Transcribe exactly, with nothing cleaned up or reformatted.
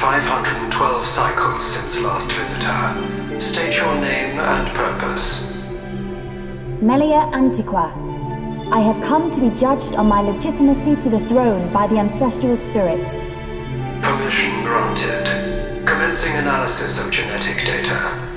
five hundred twelve cycles since last visitor. State your name and purpose. Melia Antiqua. I have come to be judged on my legitimacy to the throne by the ancestral spirits. Permission granted. Commencing analysis of genetic data.